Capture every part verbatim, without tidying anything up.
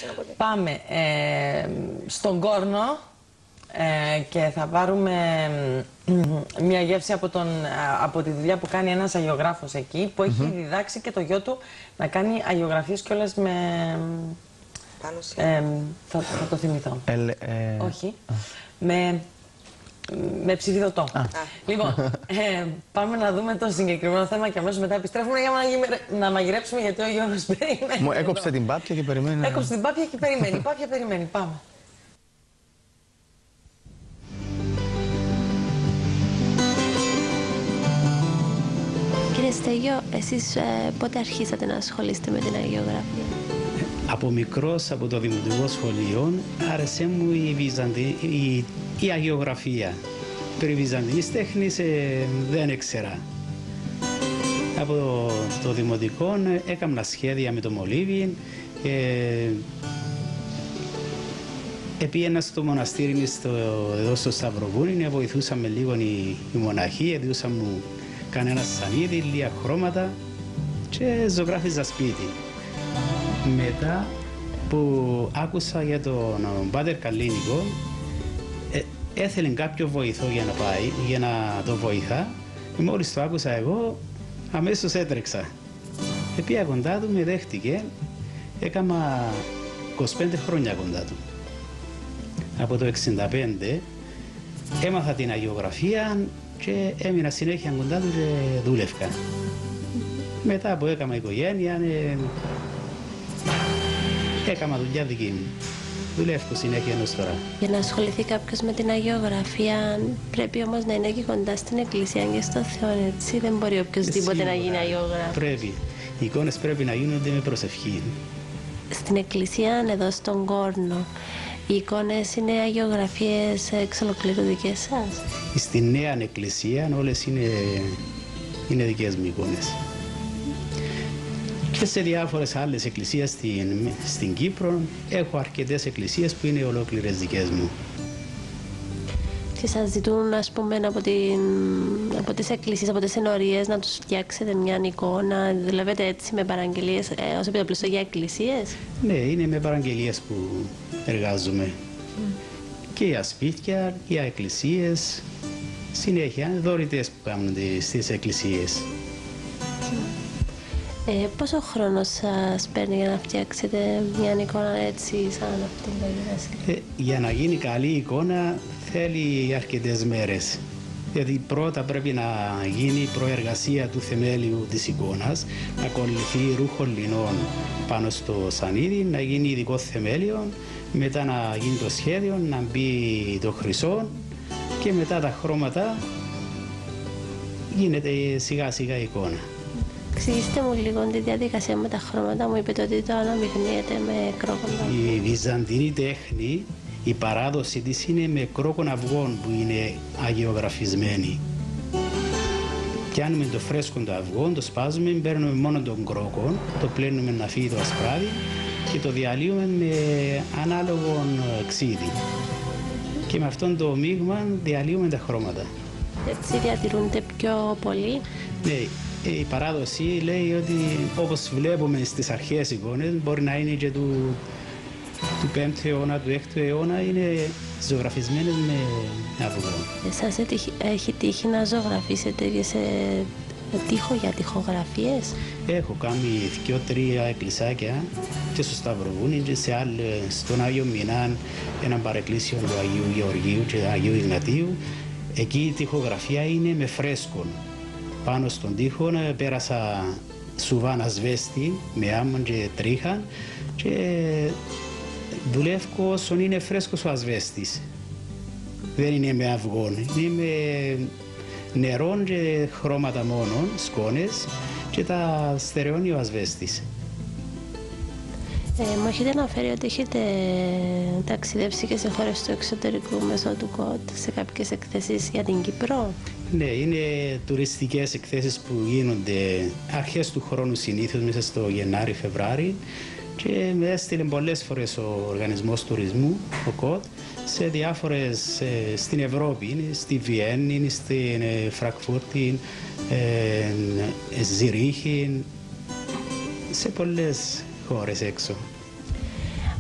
Πάμε ε, στον Κόρνο ε, και θα πάρουμε ε, μια γεύση από, τον, από τη δουλειά που κάνει ένας αγιογράφος εκεί, που έχει mm-hmm. διδάξει και το γιο του να κάνει αγιογραφίες κιόλας με... Ε, θα, θα το θυμηθώ. Ε, ε, Όχι. Α. Με... Με ψηφιδωτό. Α. Λοιπόν, ε, πάμε να δούμε το συγκεκριμένο θέμα και αμέσως μετά επιστρέφουμε για να, να μαγειρέψουμε, γιατί ο Γιώργος περιμένει. Μου έκοψε την πάπια και περιμένει. Έκοψε την πάπια και περιμένει. Πάπια περιμένει. Πάμε. Κύριε Στέγιο, εσείς ε, πότε αρχίσατε να ασχολείστε με την αγιογραφία? Από μικρός, από το δημοτικό σχολείο, άρεσε μου η, Βυζαντι... η... η αγιογραφία. Περί βυζαντινής τέχνης ε, δεν ήξερα. Από το, το δημοτικό έκανα σχέδια με το μολύβι. Ε, Επήγαινα στο μοναστήρι στο, εδώ στο Σταυροβούνι, βοηθούσαμε λίγο οι, οι μοναχοί, έδιωσαν μου κανένα σανίδι, λίγα χρώματα και ζωγράφιζα σπίτι. Μετά που άκουσα για τον Πάτερ Καλλίνικο, ε, έθελε κάποιο βοηθό για να πάει, για να το βοηθά. Και μόλις το άκουσα εγώ, αμέσως έτρεξα. Επία κοντά του, με δέχτηκε, έκανα είκοσι πέντε χρόνια κοντά του. Από το εξήντα πέντε έμαθα την αγιογραφία και έμεινα συνέχεια κοντά του και δούλευκα. Μετά που έκανα οικογένεια, ε, έκανα δουλειά δική μου. Δουλεύω συνέχεια ενός τώρα. Για να ασχοληθεί κάποιος με την αγιογραφία, πρέπει όμως να είναι και κοντά στην εκκλησία και στο Θεό, έτσι. Δεν μπορεί οποιοδήποτε να γίνει αγιογράφος. Πρέπει. Οι εικόνες πρέπει να γίνονται με προσευχή. Στην εκκλησία, εδώ στον Κόρνο, οι εικόνες είναι αγιογραφίες εξ ολοκλήρου δικές σας? Στη νέα εκκλησία όλες είναι, είναι δικές μου εικόνες. Και σε διάφορες άλλες εκκλησίες στην, στην Κύπρο έχω αρκετές εκκλησίες που είναι ολόκληρες δικές μου. Και σας ζητούν, ας πούμε, από, την, από τις εκκλησίες, από τις ενορίες να τους φτιάξετε μια εικόνα, δουλεύετε έτσι με παραγγελίες ε, ως επιτοπλιστό για εκκλησίες? Ναι, είναι με παραγγελίες που εργάζομαι. Mm. Και για σπίτια, για εκκλησίες, συνέχεια δωρητές που κάνουν στις εκκλησίες. Ε, πόσο χρόνο σας παίρνει για να φτιάξετε μια εικόνα έτσι σαν αυτήν την ε, Για να γίνει καλή εικόνα θέλει αρκετές μέρες. Γιατί πρώτα πρέπει να γίνει η προεργασία του θεμέλιου της εικόνας, να κολληθεί ρούχο λινών πάνω στο σανίδι, να γίνει ειδικό θεμέλιο, μετά να γίνει το σχέδιο, να μπει το χρυσό και μετά τα χρώματα γίνεται σιγά σιγά η εικόνα. Εξηγήστε μου λίγο τη διαδικασία με τα χρώματα. Μου είπετε ότι το αναμειγνύεται με κρόκον. Η βυζαντινή τέχνη, η παράδοση της είναι με κρόκον αυγών που είναι αγιογραφισμένη. Πιάνουμε το φρέσκο το αυγό, το σπάζουμε, παίρνουμε μόνο τον κρόκον, το πλένουμε να φύγει το ασπράδι και το διαλύουμε με ανάλογο ξύδι. Και με αυτόν το μείγμα διαλύουμε τα χρώματα. Έτσι διατηρούνται πιο πολύ. Ναι. Η παράδοση λέει ότι όπως βλέπουμε στις αρχαίες εικόνες, μπορεί να είναι και του, του πέμπτου αιώνα, του έκτου αιώνα, είναι ζωγραφισμένες με αυγό. Εσάς έχει τύχει να ζωγραφίσετε και σε τοίχο για τοιχογραφίες? Έχω κάνει δυο-τρία εκκλησάκια και στο Σταυροβούνι και σε άλλο, στον Άγιο Μινάν, έναν παρεκκλήσιο του Αγίου Γεωργίου και του Αγίου Ιγνατίου. Εκεί η τοιχογραφία είναι με φρέσκον. Πάνω στον τοίχο πέρασα σουβάν ασβέστη με άμμον και τρίχα και δουλεύω όσον είναι φρέσκος ο ασβέστης. Δεν είναι με αυγόν, είναι με νερό και χρώματα μόνο, σκόνες και τα στερεώνει ο ασβέστης. Ε, μου έχετε αναφέρει ότι έχετε ταξιδέψει και σε χώρες του εξωτερικού μέσω του ΚΟΤ σε κάποιες εκθέσεις για την Κύπρο. Ναι, είναι τουριστικές εκθέσεις που γίνονται αρχές του χρόνου συνήθως μέσα στο Γενάρη-Φεβράρι και με έστειλε πολλές φορές ο Οργανισμός Τουρισμού, ο ΚΟΤ, σε διάφορες, ε, στην Ευρώπη, στη Βιέννη, στην ε, Φραγκφούρτη, ε, Ζηρίχη, σε πολλές χώρες έξω.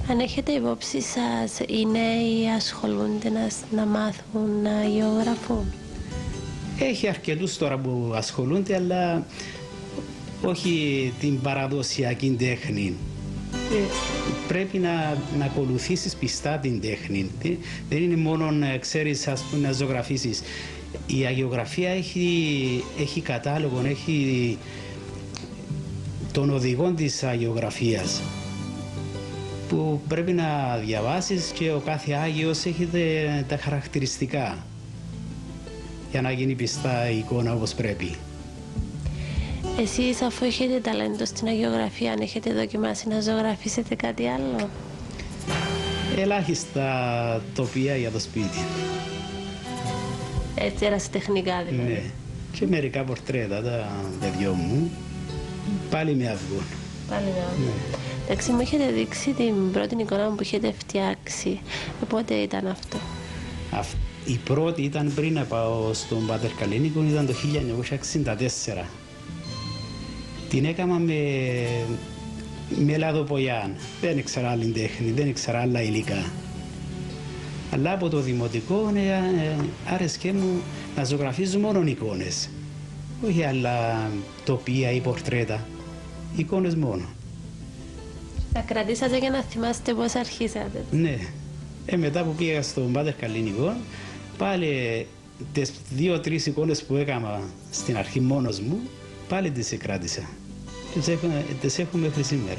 Αν έχετε υπόψη σας, οι νέοι ασχολούνται να, να μάθουν να γεωγραφούν? Έχει αρκετούς τώρα που ασχολούνται, αλλά όχι την παραδοσιακή τέχνη. Ε, πρέπει να, να ακολουθήσεις πιστά την τέχνη. Δεν είναι μόνο, ξέρεις, ας πούμε, να ζωγραφίσεις. Η αγιογραφία έχει, έχει κατάλογο, έχει τον οδηγό της αγιογραφίας που πρέπει να διαβάσεις, και ο κάθε Άγιος έχει τα χαρακτηριστικά για να γίνει πιστά η εικόνα όπως πρέπει. Εσείς, αφού έχετε ταλέντο στην αγιογραφία, αν έχετε δοκιμάσει να ζωγραφίσετε κάτι άλλο? Ελάχιστα τοπία για το σπίτι. Έτσι, ερασιτεχνικά δηλαδή? Ναι. Και μερικά πορτρέτα τα παιδιών μου, πάλι με αυγό. Πάλι με αυγό. Ναι. Εντάξει, μου έχετε δείξει την πρώτη εικόνα που έχετε φτιάξει. Πότε ήταν αυτό? Αυ... Η πρώτη ήταν πριν να πάω στον Πάτερ Καλλίνικο, ήταν το χίλια εννιακόσια εξήντα τέσσερα. Την έκανα με, με λαδοπολιάν. Δεν ήξερα άλλη τέχνη, δεν ήξερα άλλα υλικά. Αλλά από το δημοτικό ναι, άρεσκε μου να ζωγραφίζω μόνο εικόνες. Όχι άλλα τοπία ή πορτρέτα. Εικόνες μόνο. Τα κρατήσατε για να θυμάστε πώς αρχίσατε? Ναι. Ε, μετά που πήγα στον Πάτερ Καλλίνικο, πάλι τις δύο-τρεις εικόνες που έκανα στην αρχή μόνος μου, πάλι τις κράτησα. Τις έχω, τις έχω μέχρι σήμερα.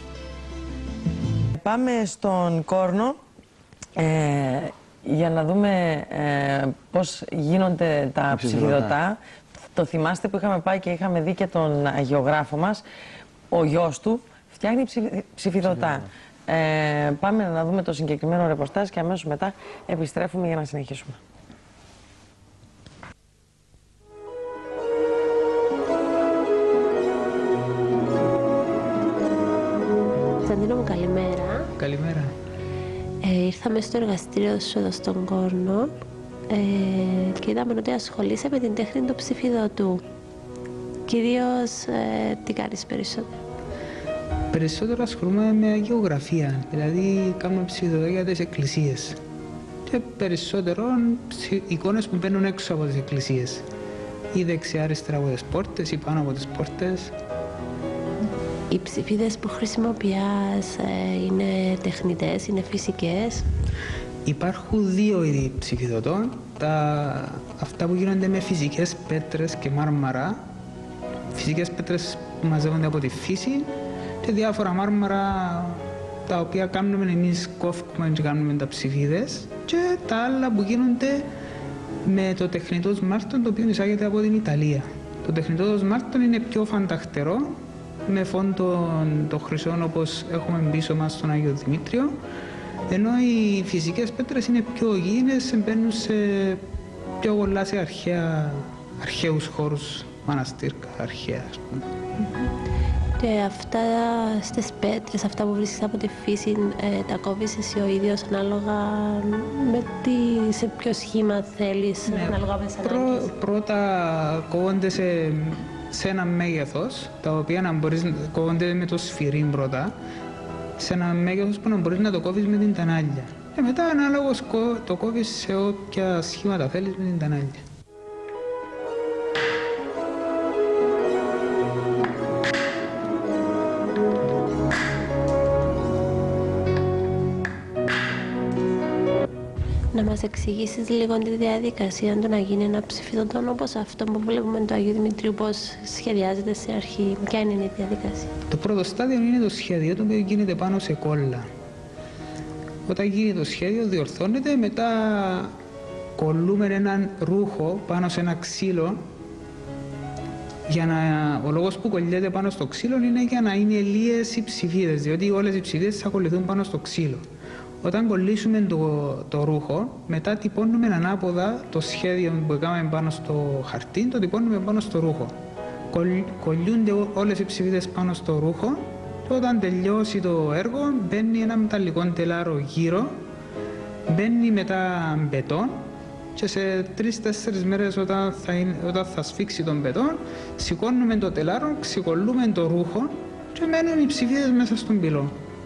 Πάμε στον Κόρνο ε, για να δούμε ε, πώς γίνονται τα ψηφιδωτά. Το θυμάστε που είχαμε πάει και είχαμε δει και τον αγιογράφο μας, ο γιος του φτιάχνει ψηφι, ψηφιδωτά. Ε, πάμε να δούμε το συγκεκριμένο ρεπορτάζ και αμέσως μετά επιστρέφουμε για να συνεχίσουμε. Κωνσταντίνο μου, καλημέρα. Καλημέρα. Ε, ήρθαμε στο εργαστήριο σου εδώ στον Κόρνο ε, και είδαμε ότι ασχολείσαι με την τέχνη του ψηφιδωτού. Κυρίως, ε, τι κάνεις περισσότερο? Περισσότερο ασχολούμαι με αγιογραφία, δηλαδή κάνουμε ψηφιδωτά για τις εκκλησίες. Και περισσότερο εικόνες που μπαίνουν έξω από τις εκκλησίες. Ή δεξιά-αριστερά από τις πόρτες ή πάνω από τις πόρτες. Οι ψηφίδες που χρησιμοποιάς ε, είναι τεχνητές, είναι φυσικές? Υπάρχουν δύο είδη ψηφιδωτών. Τα, αυτά που γίνονται με φυσικές πέτρες και μάρμαρα. Φυσικές πέτρες που μαζεύονται από τη φύση και διάφορα μάρμαρα τα οποία κάνουμε εμείς, κόφουμε και κάνουμε τα ψηφίδες, και τα άλλα που γίνονται με το τεχνητό σμάρτον, το οποίο εισάγεται από την Ιταλία. Το τεχνητό σμάρτον είναι πιο φανταχτερό, με φόντο το χρυσό όπως έχουμε πίσω μας στον Άγιο Δημήτριο, ενώ οι φυσικές πέτρες είναι πιο γήινες, μπαίνουν σε πιο πολλά σε αρχαία, αρχαίους χώρους, μοναστήρκα, αρχαία. Και αυτά στις πέτρες, αυτά που βρίσκεις από τη φύση, ε, τα κόβεις εσύ ο ίδιος ανάλογα με τι, σε ποιο σχήμα θέλεις, ναι, ανάλογα με τις ανάγκες? Πρω, πρώτα κόβονται σε, σε ένα μέγεθος, τα οποία να μπορείς, κόβονται με το σφυρί πρώτα, σε ένα μέγεθος που να μπορείς να το κόβεις με την τανάλια. Και μετά ανάλογος το κόβεις σε όποια σχήματα θέλεις με την τανάλια. Να μας εξηγήσεις λίγο τη διαδικασία του να γίνει ένα ψηφιδωτό όπως αυτό που βλέπουμε το Αγίου Δημητρίου, πώς σχεδιάζεται σε αρχή, ποια είναι η διαδικασία? Το πρώτο στάδιο είναι το σχέδιο, το οποίο γίνεται πάνω σε κόλλα. Όταν γίνει το σχέδιο διορθώνεται, μετά κολλούμε έναν ρούχο πάνω σε ένα ξύλο. Για να, ο λόγος που κολλιέται πάνω στο ξύλο είναι για να είναι λίγες οι ψηφίδες, διότι όλες οι ψηφίδες θα κολληθούν πάνω στο ξύλο. Όταν κολλήσουμε το, το ρούχο, μετά τυπώνουμε ανάποδα το σχέδιο που έκαμε πάνω στο χαρτί, το τυπώνουμε πάνω στο ρούχο. Κολλ, κολλιούνται όλες οι ψηφίδες πάνω στο ρούχο και όταν τελειώσει το έργο μπαίνει ένα μεταλλικό τελάρο γύρω, μπαίνει μετά μπετόν και σε τρεις-τέσσερις μέρες όταν θα, είναι, όταν θα σφίξει τον μπετόν, σηκώνουμε το τελάρο, ξεκολλούμε το ρούχο και μένουν οι ψηφίδες μέσα στον πυλό.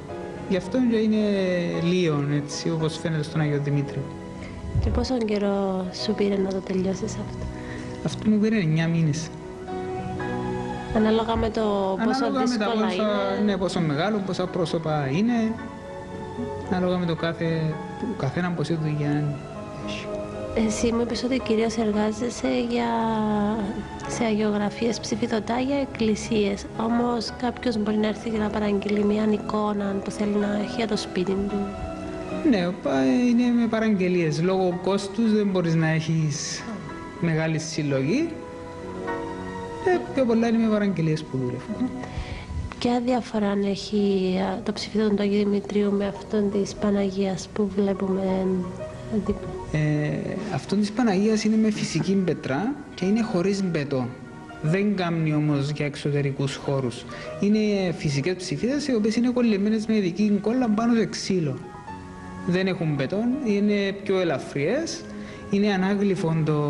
γι' αυτό και είναι λίγο, έτσι, όπως φαίνεται στον Άγιο Δημήτριο. Και πόσο καιρό σου πήρε να το τελειώσεις αυτό? Αυτό μου πήρε εννιά μήνες. Ανάλογα με το πόσο Ανάλογα δύσκολα με τα πόσα, είναι. ναι, πόσο μεγάλο, πόσα πρόσωπα είναι. Ανάλογα με το κάθε, το καθένα πόση δουλειά έχει. Εσύ μου είπες ότι κυρίως εργάζεσαι για, σε αγιογραφίες ψηφιδωτά για εκκλησίες. Όμως κάποιος μπορεί να έρθει και να παραγγείλει μια εικόνα που θέλει να έχει για το σπίτι του. Ναι, είναι με παραγγελίες. Λόγω κόστους δεν μπορείς να έχεις μεγάλη συλλογή. Ε, πιο πολλά είναι με παραγγελίες που δουλεύουν. Ποια διαφορά έχει το ψηφιδωτό του Αγίου Δημητρίου με αυτόν της Παναγίας που βλέπουμε δίπλα? Ε, αυτό της Παναγίας είναι με φυσική πετρά και είναι χωρίς μπετό. Δεν κάνει όμως για εξωτερικούς χώρους. Είναι φυσικές ψηφίδες οι οποίες είναι κολλημένες με ειδική κόλλα πάνω σε ξύλο. Δεν έχουν μπετόν, είναι πιο ελαφριές, είναι ανάγλυφον το...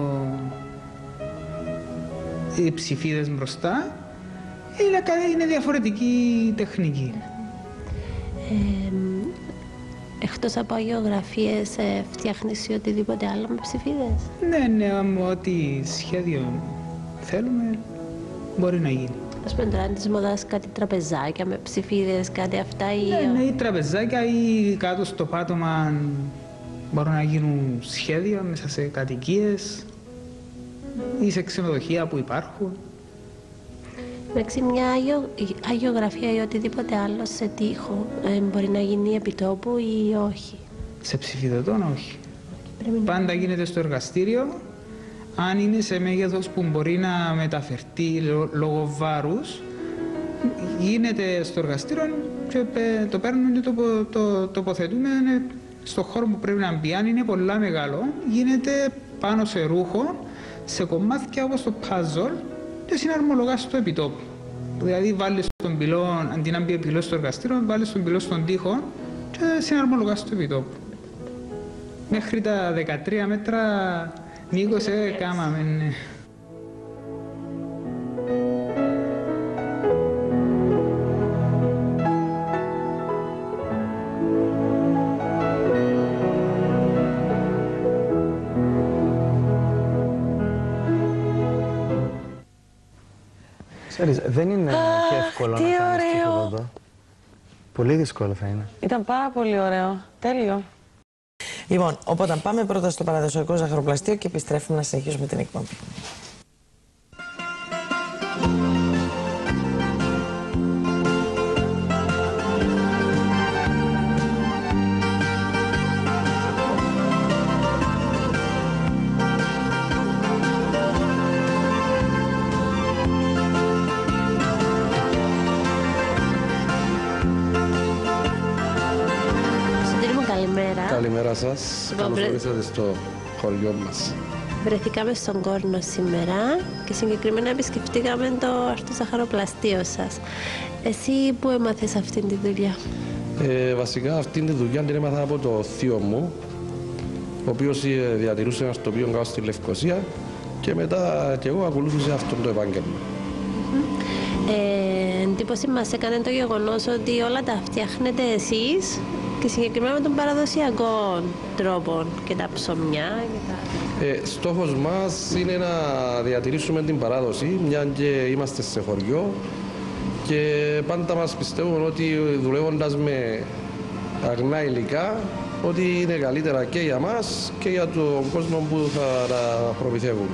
οι ψηφίδες μπροστά. Είναι, είναι διαφορετική τεχνική. Ε, Εκτός από αγιογραφίες, ε, φτιάχνεις ή οτιδήποτε άλλο με ψηφίδες? Ναι, ναι, ό,τι σχέδιο θέλουμε μπορεί να γίνει. Ας πούμε τώρα της μοδάς κάτι τραπεζάκια με ψηφίδες, κάτι αυτά ή... Ναι, ναι, ή τραπεζάκια ή κάτω στο πάτωμα μπορούν να γίνουν σχέδια μέσα σε κατοικίες ή σε ξενοδοχεία που υπάρχουν. Εντάξει, μια αγιο, αγιογραφία ή οτιδήποτε άλλο σε τοίχο ε, μπορεί να γίνει επιτόπου ή όχι? Σε ψηφιδωτών όχι. Πρέπει να... Πάντα γίνεται στο εργαστήριο. Αν είναι σε μέγεθος που μπορεί να μεταφερθεί λόγω βάρους, γίνεται στο εργαστήριο και το παίρνουν και το, το τοποθετούμε στο χώρο που πρέπει να μπει. Αν είναι πολλά μεγάλο, γίνεται πάνω σε ρούχο, σε κομμάτια όπως το puzzle και συναρμολογάς στο επιτόπου. Δηλαδή βάλεις τον πυλό, αντί να μπει πυλό στο εργαστήριο, βάλεις τον πυλό στον τοίχο και συναρμολογάς στο επιτόπου. Μέχρι τα δεκατρία μέτρα μήκος ε, κάμαμε, ναι. Ξέρεις, δεν είναι και εύκολο τι να κάνεις ωραίο. ψηφιδωτό. Πολύ δύσκολο θα είναι. Ήταν πάρα πολύ ωραίο. Τέλειο. Λοιπόν, οπότε πάμε πρώτα στο παραδοσιακό ζαχαροπλαστείο και επιστρέφουμε να συνεχίσουμε την εκπομπή. Καλημέρα σας. Καλώς ορίσατε στο χωριό μας. Βρεθήκαμε στον Κόρνο σήμερα και συγκεκριμένα επισκεφτήκαμε το αρτοζαχαροπλαστείο σας. Εσύ που έμαθες αυτή τη δουλειά? Ε, βασικά αυτή τη δουλειά την έμαθα από το θείο μου, ο οποίος διατηρούσε ένα τοπίο κάτω στη Λευκοσία και μετά και εγώ ακολούθησα αυτό το επάγγελμα. Ε, εντύπωση μας έκανε το γεγονός ότι όλα τα φτιάχνετε εσείς και συγκεκριμένα με τον παραδοσιακό τρόπο και τα ψωμιά και τα... Ε, στόχος μας είναι να διατηρήσουμε την παράδοση, μια και είμαστε σε χωριό και πάντα μας πιστεύουν ότι δουλεύοντας με αγνά υλικά ότι είναι καλύτερα και για μας και για τον κόσμο που θα τα προμηθεύουμε.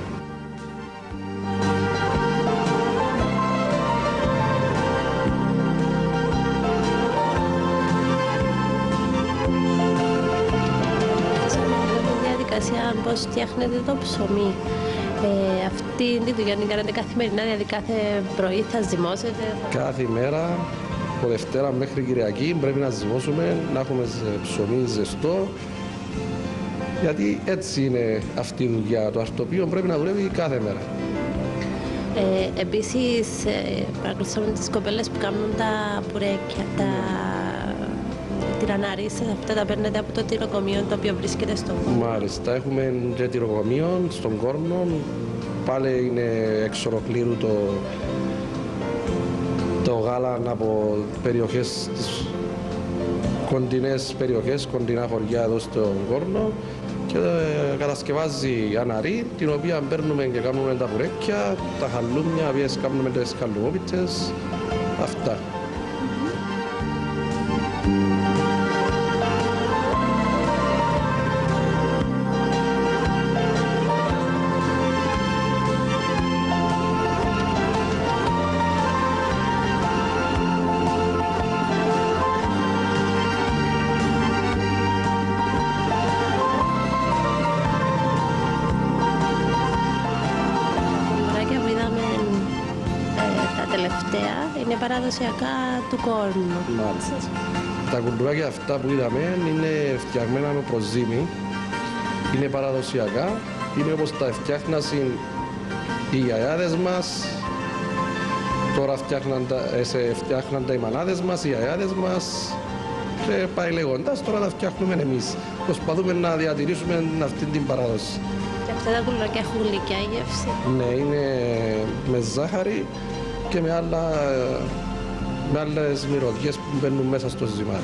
Πώς φτιάχνετε το ψωμί. Ε, αυτή τη δουλειά την κάνετε καθημερινά, δηλαδή κάθε πρωί θα ζυμώσετε? Κάθε μέρα, από Δευτέρα μέχρι Κυριακή, πρέπει να ζυμώσουμε, να έχουμε ψωμί ζεστό. Γιατί έτσι είναι αυτή η δουλειά. Το αρτοπείο πρέπει να δουλεύει κάθε μέρα. Ε, επίσης, ε, παρακολουθήσαμε τις κοπέλες που κάνουν τα μπουρέκια, τα... τυραναρίσες, αυτά τα παίρνετε από το τυροκομείο το οποίο βρίσκεται στον Κόρνο? Μάλιστα, έχουμε και τυροκομείο στον Κόρνο. Πάλι είναι εξ ολοκλήρου το, το γάλα από περιοχές της κοντινές περιοχές, κοντινά χωριά εδώ στον Κόρνο και ε, κατασκευάζει αναρή, την οποία παίρνουμε και κάνουμε τα πουρέκια, τα χαλούμια, οποίες κάνουμε τις χαλουμόπιτες, αυτά. Είναι παραδοσιακά του Κόρνου. Μάλιστα. Τα κουλτουράκια αυτά που είδαμε είναι φτιαγμένα με προζύμι, είναι παραδοσιακά, είναι όπως τα φτιάχναν οι γιαγιάδες μας, τώρα φτιάχναν τα, σε φτιάχναν τα οι μανάδες μας, οι γιαγιάδες μας και πάει λέγοντας, τώρα τα φτιάχνουμε εμείς. Προσπαθούμε να διατηρήσουμε αυτή την παράδοση. Και αυτά τα κουλτουράκια έχουν γλυκιά γεύση. Ναι, είναι με ζάχαρη και με, άλλα, με άλλες μυρωδιές που μπαίνουν μέσα στο ζυμάρι.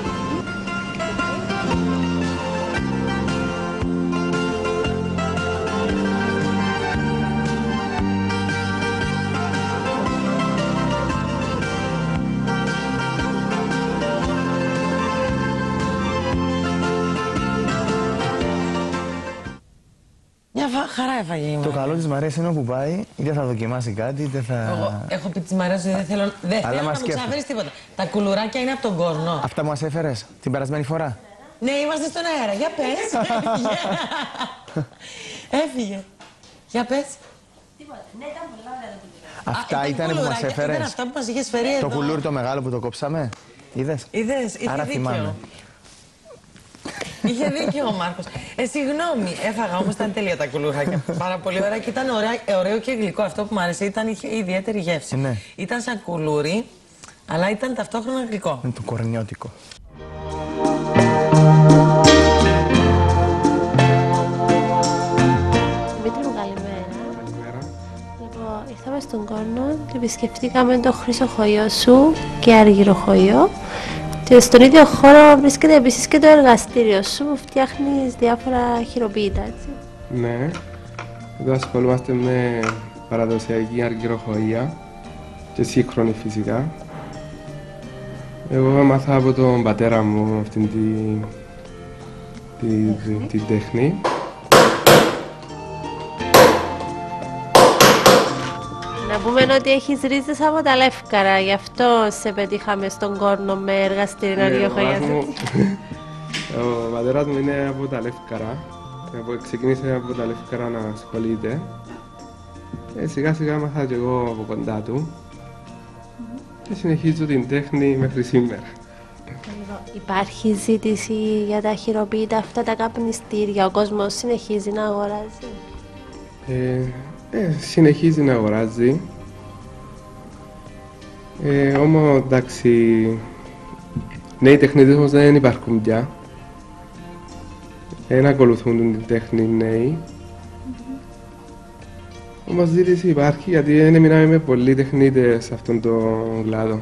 Μια χαρά έφαγε η Μαρία. Το καλό της Μαρίας είναι όπου πάει, είτε θα δοκιμάσει κάτι, είτε θα... Εγώ έχω πει της Μαρίας ότι δεν θέλω, δεν θέλω να μου ξαφέρεις τίποτα. Τα κουλουράκια είναι από τον Κόρνο. Αυτά που μας έφερες την περασμένη φορά. Ναι, είμαστε στον αέρα. Για πες. Έφυγε. Για πες. Τίποτα. Ναι, ήταν πολλά ωραία τα κουλουράκια. Αυτά ήταν που μας έφερες. Ήταν αυτά που μας είχες φέρει εδώ. Το κουλούρι το μεγάλο που το κόψαμε. Είδες. Είδες, είχε Άρα δίκιο. θυμάμαι. Είχε δίκιο ο Μάρκος. Ε, συγγνώμη, έφαγα όμως, ήταν τέλεια τα κουλουράκια. Πάρα πολύ ωραία και ήταν ωραία, ωραίο και γλυκό. Αυτό που μου άρεσε ήταν, είχε ιδιαίτερη γεύση. Ναι. Ήταν σαν κουλούρι, αλλά ήταν ταυτόχρονα γλυκό. Είναι το κορνιώτικο. Δημήτρη μου, καλημέρα. Λοιπόν, ήρθαμε στον Κόρνο και επισκεφτήκαμε το χρυσοχοϊό σου και αργυροχοϊό. Και στον ίδιο χώρο βρίσκεται επίσης και το εργαστήριο σου που φτιάχνεις διάφορα χειροποίητα, έτσι. Ναι, εδώ ασχολούμαστε με παραδοσιακή αργυροχοΐα και σύγχρονη φυσικά. Εγώ έμαθα από τον πατέρα μου αυτήν τη, τη, τη, τη τέχνη. Να πούμε ότι έχεις ρίζες από τα Λεύκαρα, γι' αυτό σε πετύχαμε στον Κόρνο με εργαστήριο αργυροχοΐας. Ο πατέρας μου είναι από τα Λεύκαρα. Ξεκίνησε από τα Λεύκαρα να ασχολείται. Ε, σιγά σιγά μάθα και εγώ από κοντά του. Και συνεχίζω την τέχνη μέχρι σήμερα. Υπάρχει ζήτηση για τα χειροποίητα αυτά τα καπνιστήρια, ο κόσμος συνεχίζει να αγοράζει. Ε, ε, συνεχίζει να αγοράζει. Ε, όμως εντάξει, νέοι τεχνίτες όμως δεν υπάρχουν πια. Δεν ακολουθούν την τέχνη νέοι. Mm-hmm. Όμως ζήτηση υπάρχει γιατί δεν μιλάμε με πολλοί τεχνίτες σε αυτόν τον κλάδο.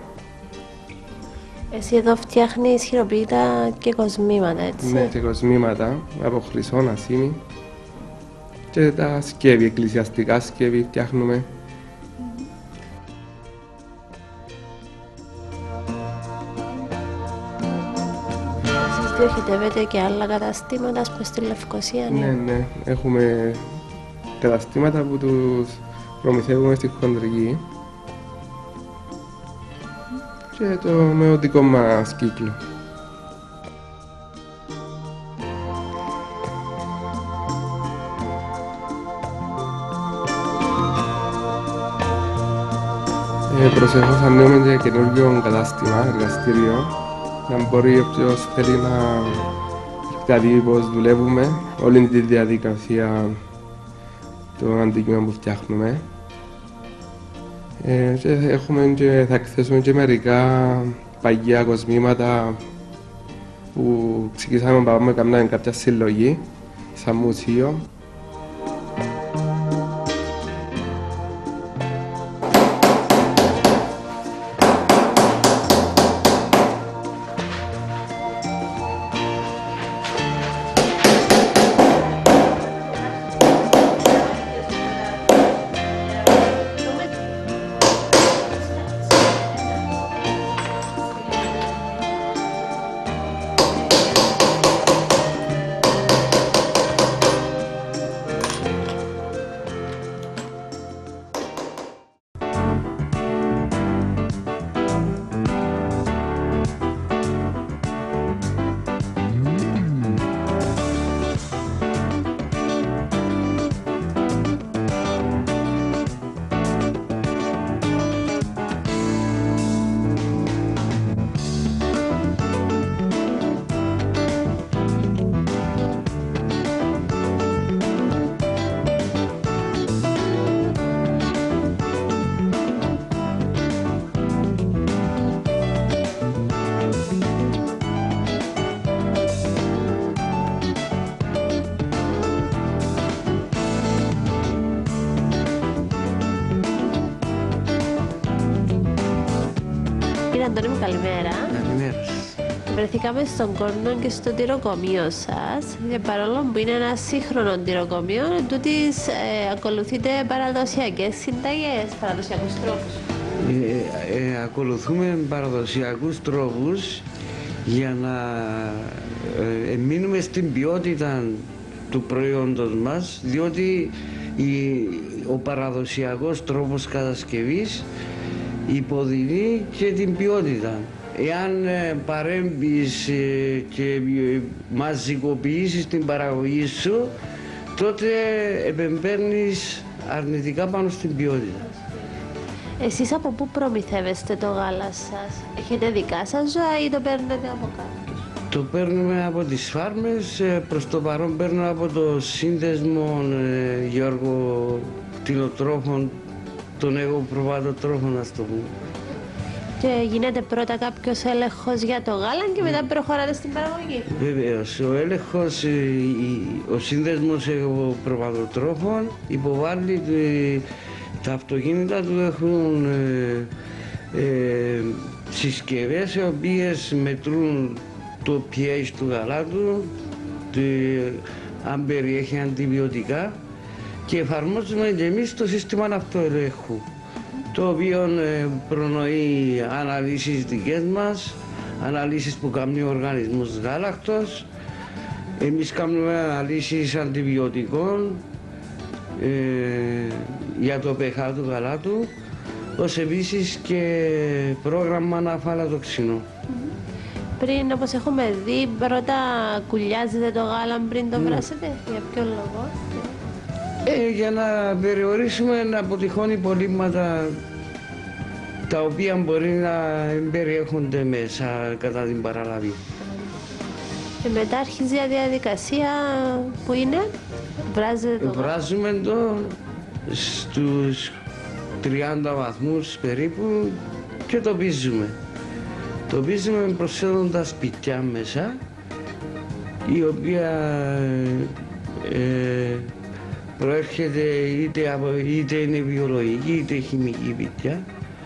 Εσύ εδώ φτιάχνεις χειροποίητα και κοσμήματα, έτσι. Ναι, και κοσμήματα από χρυσό, ασήμι. Και τα σκεύη, εκκλησιαστικά σκεύη φτιάχνουμε. Εσείς διοχετεύετε και άλλα καταστήματα, ας πούμε, στη Λευκοσία, ναι. Ναι, ναι. Έχουμε καταστήματα που τους προμηθεύουμε στη χοντρική. Και το μεωτικό μας κύκλο. Ε, προσεχώς ανοίγουμε και καινούργιο κατάστημα, εργαστήριο, να μπορεί όποιος θέλει να δει πώς δουλεύουμε, όλη τη διαδικασία των αντικείμενων που φτιάχνουμε. Ε, και έχουμε και, θα εκθέσουμε και μερικά παγιά κοσμήματα που ξεκινήσαμε να πάμε καμιά κάποια συλλογή, σαν μουσείο. Αντώνη μου, καλημέρα. Καλημέρα. Βρεθήκαμε στον Κόρνο και στο τυροκομείο σας. Και παρόλο που είναι ένα σύγχρονο τυροκομείο, τούτης ε, ακολουθείτε παραδοσιακές συνταγές, παραδοσιακούς τρόπους. Ε, ε, ακολουθούμε παραδοσιακούς τρόπους για να ε, μείνουμε στην ποιότητα του προϊόντος μας, διότι η, ο παραδοσιακός τρόπος κατασκευής υποδεινεί και την ποιότητα. Εάν ε, παρέμβεις ε, και ε, μαζικοποιήσεις την παραγωγή σου, τότε επεμβαίνεις αρνητικά πάνω στην ποιότητα. Εσείς από πού προμηθεύεστε το γάλα σας? Έχετε δικά σας ζώα ή το παίρνετε από κάποιους? Το παίρνουμε από τις φάρμες, ε, προς το παρόν παίρνω από το σύνδεσμο ε, Γιώργο κτηνοτρόφων, τον εγώ προβατοτρόφων, ας το πούμε. Και γίνεται πρώτα κάποιος έλεγχος για το γάλα και μετά προχωράτε στην παραγωγή. Βεβαίως, ο έλεγχος, ο σύνδεσμος προβατοτρόφων υποβάλλει τα αυτοκίνητα του, έχουν ε, ε, συσκευές οι οποίες μετρούν το pH του γαλά του, αν περιέχει αντιβιωτικά, και εφαρμόζουμε και εμείς το σύστημα αυτοελέγχου, το οποίο προνοεί αναλύσεις δικές μας, αναλύσεις που κάνει ο οργανισμός γάλακτος. Εμείς κάνουμε αναλύσεις αντιβιωτικών ε, για το pH του γαλάτου, ως επίσης και πρόγραμμα αναφαλατοξινών. Πριν, όπως έχουμε δει, πρώτα κουλιάζετε το γάλα πριν το βράσετε. Για ποιο λόγο? Ε, για να περιορίσουμε να αποτυχώνει υπολείμματα τα οποία μπορεί να περιέχονται μέσα κατά την παραλαβή. Και μετά αρχίζει η διαδικασία που είναι, βράζετε το γάλα. Βράζουμε το στους τριάντα βαθμούς περίπου και το πίζουμε. Το πίζουμε προσθέτοντας πιτιά μέσα, η οποία ε, προέρχεται είτε, από, είτε είναι βιολογική είτε χημική πιτιά.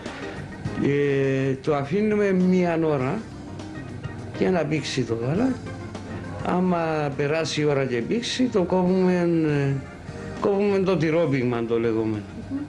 Ε, το αφήνουμε μία ώρα για να πήξει το γάλα. Άμα περάσει η ώρα και πήξει, το κόβουμε, κόβουμε το τυρόπιγμα, το λεγόμενο.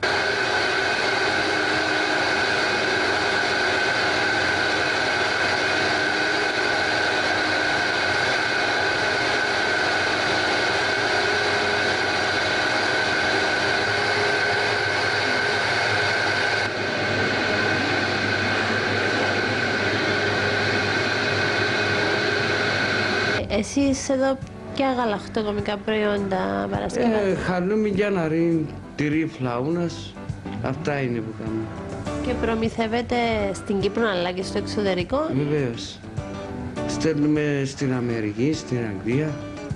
Εσείς εδώ ποια γαλακτοκομικά προϊόντα παρασκευάζετε? Ε, χαλούμι, γιαναρί, τυρί φλαούνας, αυτά είναι που κάνουμε. Και προμηθεύετε στην Κύπρο αλλά και στο εξωτερικό? Βεβαίως. Στέλνουμε στην Αμερική, στην Αγγλία.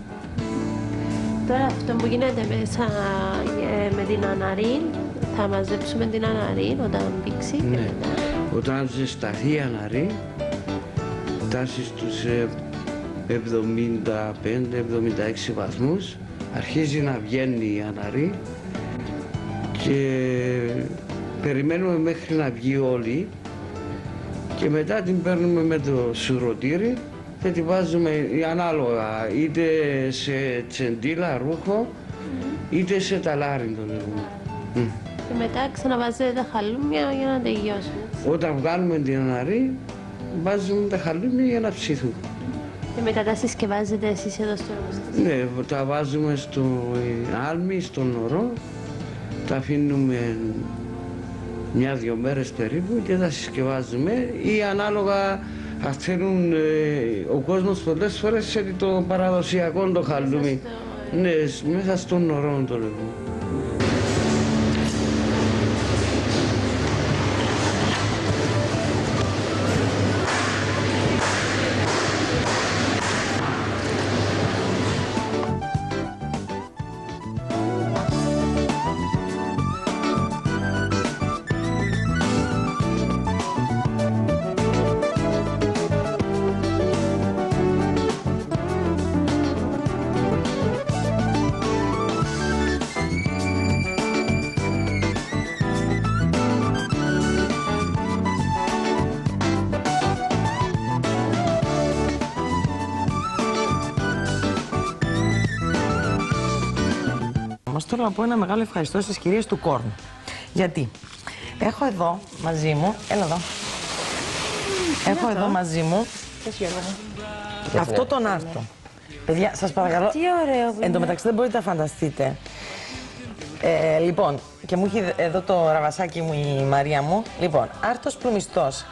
Τώρα αυτό που γίνεται μέσα ε, με την αναρή, θα μαζέψουμε την αναρή όταν πήξει και Ναι. μετά. Όταν ζεσταθεί η αναρή, φτάσει στους ε, εβδομήντα πέντε εβδομήντα έξι βαθμούς, αρχίζει να βγαίνει η αναρή και περιμένουμε μέχρι να βγει όλη και μετά την παίρνουμε με το σουρωτήρι και τη βάζουμε ανάλογα είτε σε τσεντίλα ρούχο είτε σε ταλάρι, το λέγουμε. Και μετά ξαναβάζετε τα χαλούμια για να τελειώσουν. Όταν βγάλουμε την αναρή, βάζουμε τα χαλούμια για να ψηθούν. Και μετά τα συσκευάζετε εσείς εδώ στο εργοστάσιο? Ναι, τα βάζουμε στο άλμη, στον ορό, τα αφήνουμε μια-δυο μέρες περίπου και τα συσκευάζουμε, ή ανάλογα αν θέλουν ε, ο κόσμος πολλές φορές θέλει το παραδοσιακό το χαλούμι. Στο... Ναι, μέσα στον ορό το λέγουμε. θέλω να πω ένα μεγάλο ευχαριστώ στις κυρίες του Κόρνου. Γιατί έχω εδώ μαζί μου, έλα εδώ, έχω εδώ μαζί μου αυτό τον άρτο. Παιδιά, σας παρακαλώ, τι ωραίο. εν τω μεταξύ δεν μπορείτε να φανταστείτε. Ε, λοιπόν, και μου έχει εδώ το ραβασάκι μου η Μαρία μου. Λοιπόν, άρτος πλουμιστός.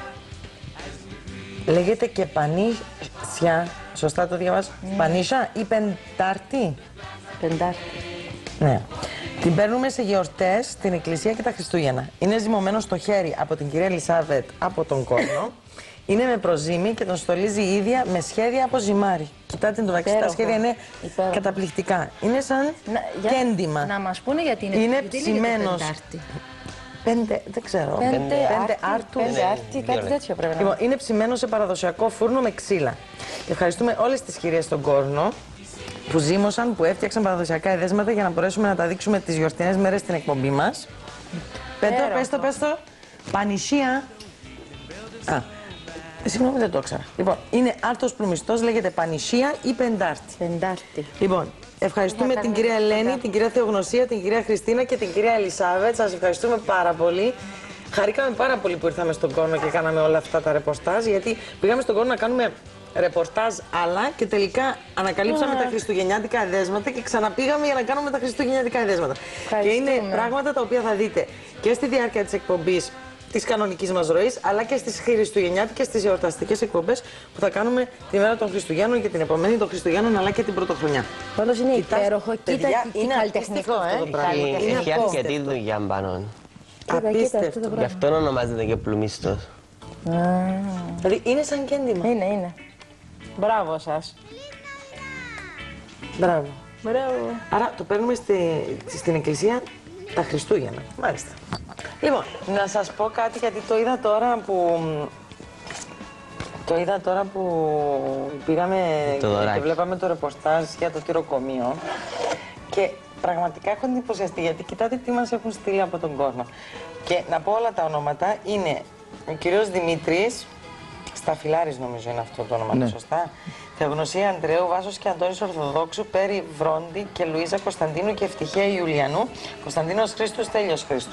Λέγεται και πανίσια, σωστά το διαβάζω, mm. πανίσια ή πεντάρτη. Πεντάρτη. Ναι. Την παίρνουμε σε γιορτές, στην εκκλησία και τα Χριστούγεννα. Είναι ζυμωμένο στο χέρι από την κυρία Ελισάβετ από τον Κόρνο. Είναι με προζύμι και τον στολίζει η ίδια με σχέδια από ζυμάρι. Κοιτάτε το μεταξύ, τα σχέδια είναι υπέροχο. Καταπληκτικά. Είναι σαν να, για, κέντημα. Να μας πούνε γιατί είναι, είναι ψημένος. Πέντε, δεν ξέρω. Πέντε, πέντε άρτου. Πέντε άρτη, κάτι τέτοιο πρέπει να λοιπόν, είναι ψημένο σε παραδοσιακό φούρνο με ξύλα. Ευχαριστούμε όλες τις κυρίες στον Κόρνο που ζύμωσαν, που έφτιαξαν παραδοσιακά εδέσματα για να μπορέσουμε να τα δείξουμε τις γιορτινές μέρες στην εκπομπή μας. Πέτρο, πες το, πες το. Πανησία. Α, συγγνώμη, δεν το ήξερα. Λοιπόν, είναι άρτος πλουμιστός, λέγεται πανησία ή πεντάρτη. Πεντάρτη. Λοιπόν, ευχαριστούμε την κυρία Ελένη, την κυρία Θεογνωσία, την κυρία Χριστίνα και την κυρία Ελισάβετ. Σας ευχαριστούμε πάρα πολύ. Χαρήκαμε πάρα πολύ που ήρθαμε στον Κόρνο και κάναμε όλα αυτά τα ρεπορτάζ, γιατί πήγαμε στον Κόρνο να κάνουμε ρεπορτάζ άλλα και τελικά ανακαλύψαμε yeah. τα χριστουγεννιάτικα εδέσματα και ξαναπήγαμε για να κάνουμε τα χριστουγεννιάτικα εδέσματα. Και είναι πράγματα τα οποία θα δείτε και στη διάρκεια της εκπομπής της κανονικής μας ροής, αλλά και στις χριστουγεννιάτικες, στις εορταστικές εκπομπές που θα κάνουμε τη μέρα των Χριστουγέννων και την επομένη των Χριστουγέννων, αλλά και την Πρωτοχρονιά. Πάντως είναι υπέροχο, κοίτα τι καλλιτεχνικό, ε. Έχει αρκετή δουλειά πάνω. Απίστευτο. Γι' αυτό ονομάζεται και πλουμιστός. Δηλαδή είναι σαν κέντημα. Είναι, είναι. Μπράβο σας. Μπράβο. Μπράβο. Άρα το παίρνουμε στη, στην εκκλησία τα Χριστούγεννα. Μάλιστα. Λοιπόν, να σας πω κάτι, γιατί το είδα τώρα που... Το είδα τώρα που πήγαμε το και, και βλέπαμε το ρεπορτάζ για το τυροκομείο και πραγματικά έχω εντυπωσιαστεί, γιατί κοιτάτε τι μας έχουν στείλει από τον Κόρνο. Και να πω όλα τα ονόματα, είναι ο κύριος Δημήτρης, Σταφυλάρης νομίζω είναι αυτό το όνομα, ναι. Σωστά. Θεογνωσία Ανδρέου, Βάσος και Αντώνης Ορθοδόξου, Πέρι Βρόντι και Λουίζα Κωνσταντίνου και Ευτυχία Ιουλιανού, Κωνσταντίνος Χρήστου, Τέλειος Χρήστου.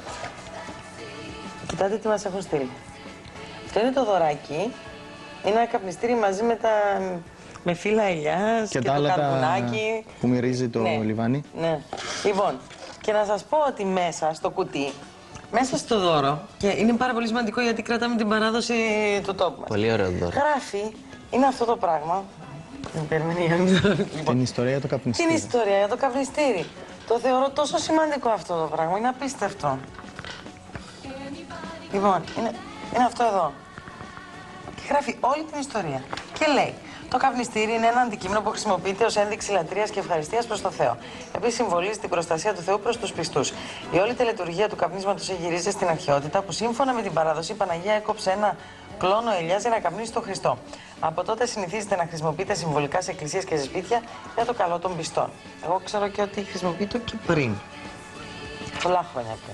Κοιτάτε τι μας έχουν στείλει. Αυτό είναι το δωράκι. Είναι ένα καπνιστήρι μαζί με, τα... με φύλλα ελιάς και, και το καρβουνάκι. Που μυρίζει το ναι. λιβάνι. Ναι. Λοιπόν, και να σας πω ότι μέσα στο κουτί, μέσα στο δώρο, και είναι πάρα πολύ σημαντικό γιατί κρατάμε την παράδοση του τόπου μας. Πολύ ωραίο δώρο. Γράφει, είναι αυτό το πράγμα. Την ιστορία για το καπνιστήρι. Την ιστορία για το καπνιστήρι. Το θεωρώ τόσο σημαντικό αυτό το πράγμα, είναι απίστευτο. Λοιπόν, είναι, είναι αυτό εδώ. Και γράφει όλη την ιστορία. Και λέει, το καπνιστήρι είναι ένα αντικείμενο που χρησιμοποιείται ως ένδειξη λατρείας και ευχαριστίας προς το Θεό. Επίσης συμβολίζει την προστασία του Θεού προς τους πιστούς. Η όλη τελετουργία του καπνίσματος γυρίζει στην αρχαιότητα, που σύμφωνα με την παράδοση η Παναγία έκοψε ένα κλόνο ελιάς για να καπνίσει τον Χριστό. Από τότε συνηθίζεται να χρησιμοποιείται συμβολικά σε εκκλησίες και σε σπίτια για το καλό των πιστών. Εγώ ξέρω και ότι χρησιμοποιείται και πριν. Πολλά χρόνια πριν.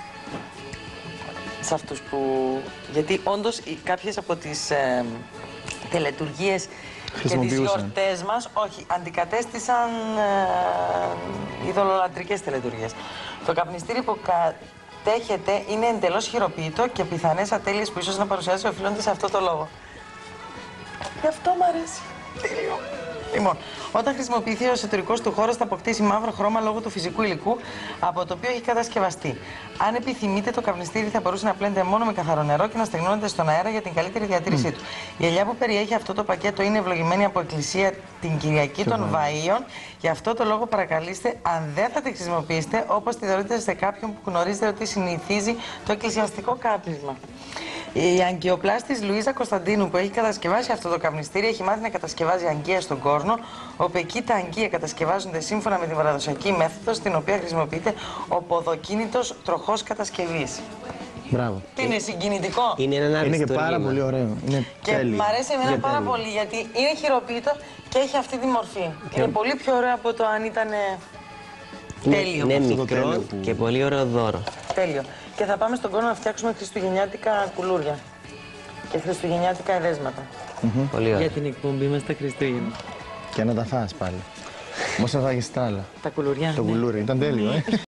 Σε αυτούς που... Γιατί όντως κάποιες από τις ε, τελετουργίες και τις γιορτές μας, όχι, αντικατέστησαν ε, ειδωλολατρικές τελετουργίες. Το καπνιστήρι που κατέχεται είναι εντελώς χειροποίητο και πιθανές ατέλειες που ίσως να παρουσιάσει οφείλονται σε αυτό το λόγο. Γι' αυτό μ' αρέσει. Τέλειο. Λοιπόν, όταν χρησιμοποιηθεί ο εσωτερικός του χώρος θα αποκτήσει μαύρο χρώμα λόγω του φυσικού υλικού από το οποίο έχει κατασκευαστεί. Αν επιθυμείτε, το καπνιστήρι θα μπορούσε να πλένεται μόνο με καθαρό νερό και να στεγνώνεται στον αέρα για την καλύτερη διατήρησή mm. του. Η ελιά που περιέχει αυτό το πακέτο είναι ευλογημένη από εκκλησία την Κυριακή των Βαΐων. Γι' αυτό το λόγο παρακαλείστε, αν δεν θα τη χρησιμοποιήσετε, όπως τη δωρείτε σε κάποιον που γνωρίζετε ότι συνηθίζει το εκκλησιαστικό κάπνισμα. Η αγκιοπλάστης Λουίζα Κωνσταντίνου που έχει κατασκευάσει αυτό το καπνιστήρι έχει μάθει να κατασκευάζει αγκία στον Κόρνο, όπου εκεί τα αγκία κατασκευάζονται σύμφωνα με την παραδοσιακή μέθοδο στην οποία χρησιμοποιείται ο ποδοκίνητος τροχός κατασκευής. Μπράβο. Τι είναι συγκινητικό. Είναι ένα Είναι και πάρα πολύ ωραίο. Είναι και τέλειο. μ' αρέσει εμένα Για πάρα τέλειο. πολύ γιατί είναι χειροποίητο και έχει αυτή τη μορφή. Και... είναι πολύ πιο ωραίο από το αν ήταν τέλειο. Είναι μικρό που... και πολύ ωραίο δώρο. Τέλειο. Και θα πάμε στον Κόρνο να φτιάξουμε χριστουγεννιάτικα κουλούρια και χριστουγεννιάτικα εδέσματα. Mm-hmm. Πολύ ωραία. Για την εκπομπή μας τα Χριστούγεννα. Και να τα φας πάλι. Πώς θα φάγεις τα άλλα. Τα κουλουριά. Το ναι. κουλούρι, ήταν τέλειο, ε.